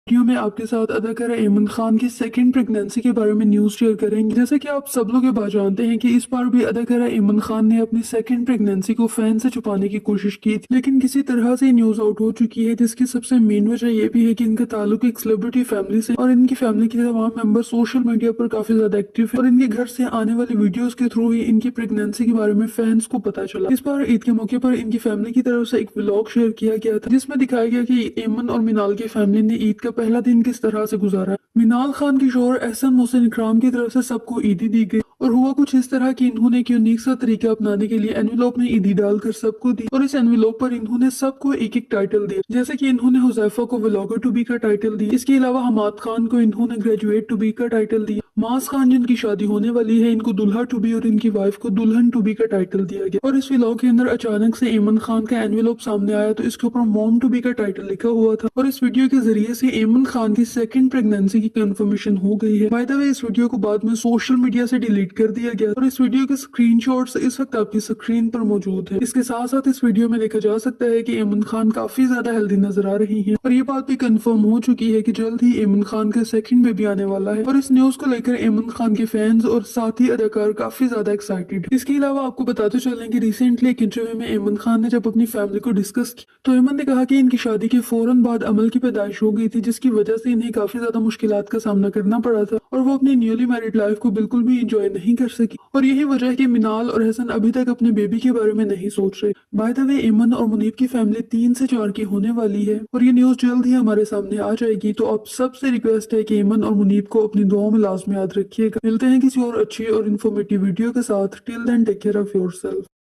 Video में आपके साथ अदाकारा ऐमन खान की सेकंड प्रेगनेंसी के बारे में न्यूज शेयर करेंगे। जैसा कि आप सब लोग ये बात जानते हैं कि इस बार भी अदाकारा ऐमन खान ने अपनी सेकंड प्रेगनेंसी को फैन से छुपाने की कोशिश की थी, लेकिन किसी तरह से न्यूज आउट हो चुकी है, जिसकी सबसे मेन वजह ये भी है कि इनका ताल्लुक एक सेलिब्रिटी फैमिली से और इनकी फैमिली के तमाम मेंबर सोशल मीडिया पर काफी ज्यादा एक्टिव है और इनके घर से आने वाली वीडियोस के थ्रू ही इनकी प्रेगनेंसी के बारे में फैंस को पता चला। इस बार ईद के मौके पर इनकी फैमिली की तरफ से एक व्लॉग शेयर किया गया था, जिसमें दिखाया गया कि ऐमन और मिनाल की फैमिली ने ईद का पहला दिन किस तरह से गुजारा। मिनाल खान की शोहर एहसन मोहसिन इकराम की तरफ से सबको ईदी दी गई और हुआ कुछ इस तरह कि इन्होंने एक यूनिक सा तरीका अपनाने के लिए एनवेलोप में ईदी डालकर सबको दी और इस एनवेलोप पर इन्होंने सबको एक एक टाइटल दिया, जैसे कि इन्होंने हुजैफा को व्लॉगर टू बी का टाइटल दिया। इसके अलावा हमाद खान को इन्होंने ग्रेजुएट टू बी का टाइटल दिया। मास खान जिनकी शादी होने वाली है, इनको दुल्हा टू बी और इनकी वाइफ को दुल्हन टू बी का टाइटल दिया गया। और इस व्लॉग के अंदर अचानक से ऐमन खान का एनवेलोप सामने आया तो इसके ऊपर मॉम टू बी का टाइटल लिखा हुआ था और इस वीडियो के जरिए से ऐमन खान की सेकंड प्रेगनेंसी की कंफर्मेशन हो गई है। बाय द वे, इस वीडियो को बाद में सोशल मीडिया से डिलीट कर दिया गया और इस वीडियो के स्क्रीनशॉट्स इस वक्त आपकी स्क्रीन पर मौजूद है। इसके साथ साथ इस वीडियो में देखा जा सकता है कि ऐमन खान काफी ज्यादा हेल्दी नजर आ रही हैं और ये बात भी कंफर्म हो चुकी है कि जल्द ही ऐमन खान का सेकंड बेबी आने वाला है और इस न्यूज को लेकर ऐमन खान के फैंस और साथ ही अदाकार काफी ज्यादा एक्साइटेड। इसके अलावा आपको बताते चलें कि रिसेंटली एक इंटरव्यू में ऐमन खान ने जब अपनी फैमिली को डिस्कस किया तो ऐमन ने कहा कि इनकी शादी के फौरन बाद अमल की पैदाइश हो गई थी, जिसकी वजह से इन्हें काफी ज्यादा मुश्किलात का सामना करना पड़ा था और वो अपनी न्यूली मैरिड लाइफ को बिल्कुल भी इंजॉय नहीं कर सकी और यही वजह है कि मिनाल और हसन अभी तक अपने बेबी के बारे में नहीं सोच रहे। बाय द वे, ऐमन और मुनीब की फैमिली 3 से 4 की होने वाली है और ये न्यूज जल्द ही हमारे सामने आ जाएगी। तो आप सबसे रिक्वेस्ट है कि ऐमन और मुनीब को अपनी दुआओं में लाजमी याद रखिएगा। मिलते हैं किसी और अच्छी और इन्फॉर्मेटिव वीडियो के साथ। Till then take care of yourself.